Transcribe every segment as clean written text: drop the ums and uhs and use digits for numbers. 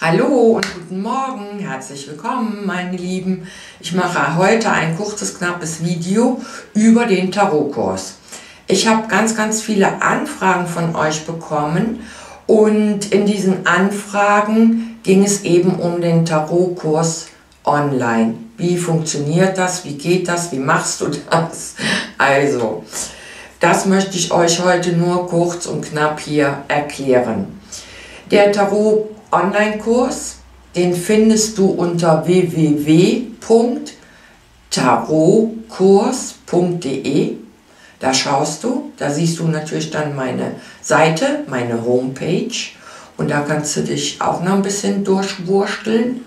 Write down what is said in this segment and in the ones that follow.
Hallo und guten Morgen, herzlich willkommen meine Lieben. Ich mache heute ein kurzes, knappes Video über den Tarotkurs. Ich habe ganz viele Anfragen von euch bekommen und in diesen Anfragen ging es eben um den Tarotkurs online. Wie funktioniert das, wie geht das, wie machst du das? Also, das möchte ich euch heute nur kurz und knapp hier erklären. Der Tarot-Online-Kurs, den findest du unter www.tarotkurs.de. Da schaust du, da siehst du natürlich dann meine Seite, meine Homepage, und da kannst du dich auch noch ein bisschen durchwursteln.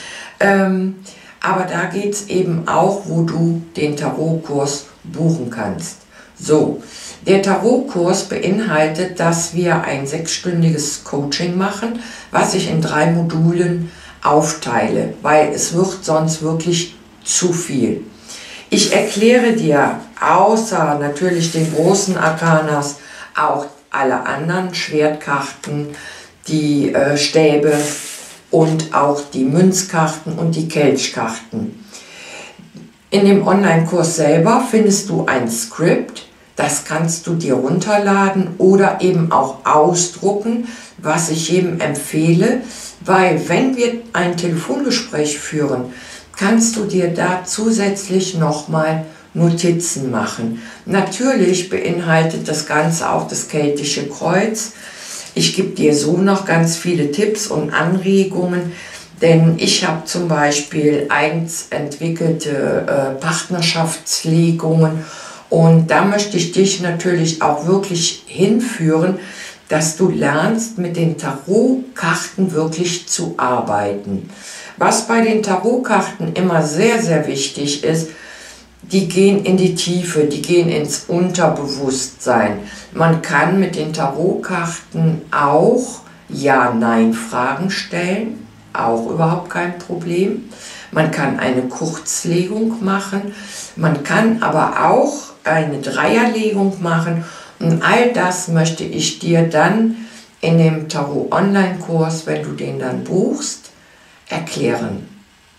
Aber da geht es eben auch, wo du den Tarotkurs buchen kannst. So, der Tarotkurs beinhaltet, dass wir ein 6-stündiges Coaching machen, was ich in 3 Modulen aufteile, weil es wird sonst wirklich zu viel. Ich erkläre dir außer natürlich den großen Arkanas auch alle anderen Schwertkarten, die Stäbe und auch die Münzkarten und die Kelchkarten. In dem Online-Kurs selber findest du ein Skript, das kannst du dir runterladen oder eben auch ausdrucken, was ich jedem empfehle, weil wenn wir ein Telefongespräch führen, kannst du dir da zusätzlich nochmal Notizen machen. Natürlich beinhaltet das Ganze auch das keltische Kreuz. Ich gebe dir so noch ganz viele Tipps und Anregungen, denn ich habe zum Beispiel eigens entwickelte Partnerschaftslegungen, und da möchte ich dich natürlich auch wirklich hinführen, dass du lernst, mit den Tarotkarten wirklich zu arbeiten. Was bei den Tarotkarten immer sehr wichtig ist, die gehen in die Tiefe, die gehen ins Unterbewusstsein. Man kann mit den Tarotkarten auch Ja-Nein-Fragen stellen, auch überhaupt kein Problem. Man kann eine Kurzlegung machen, man kann aber auch eine Dreierlegung machen, und all das möchte ich dir dann in dem Tarot-Online-Kurs, wenn du den dann buchst, erklären.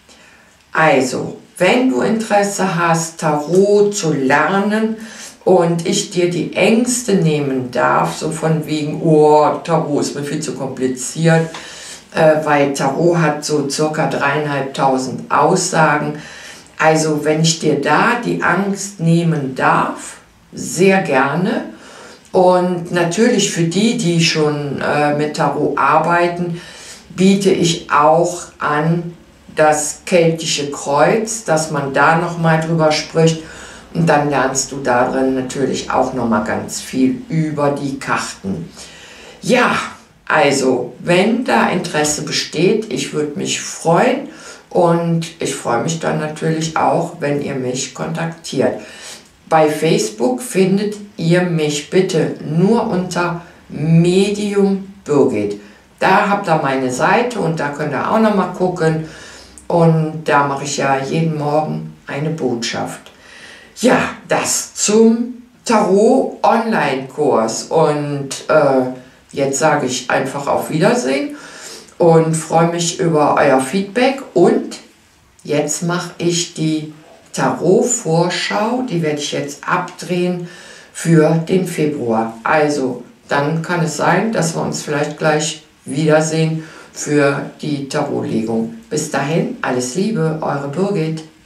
Also, wenn du Interesse hast, Tarot zu lernen und ich dir die Ängste nehmen darf, so von wegen, oh, Tarot ist mir viel zu kompliziert, weil Tarot hat so circa 3.500 Aussagen. Also wenn ich dir da die Angst nehmen darf, sehr gerne. Und natürlich für die, die schon mit Tarot arbeiten, biete ich auch an das keltische Kreuz, dass man da nochmal drüber spricht. Und dann lernst du darin natürlich auch nochmal ganz viel über die Karten. Ja, also wenn da Interesse besteht, ich würde mich freuen. Und ich freue mich dann natürlich auch, wenn ihr mich kontaktiert. Bei Facebook findet ihr mich bitte nur unter Medium Birgit. Da habt ihr meine Seite und da könnt ihr auch noch mal gucken. Und da mache ich ja jeden Morgen eine Botschaft. Ja, das zum Tarot-Online-Kurs. Und jetzt sage ich einfach auf Wiedersehen und freue mich über euer Feedback. Und jetzt mache ich die Tarot-Vorschau, die werde ich jetzt abdrehen für den Februar. Also dann kann es sein, dass wir uns vielleicht gleich wiedersehen für die Tarotlegung. Bis dahin, alles Liebe, eure Birgit.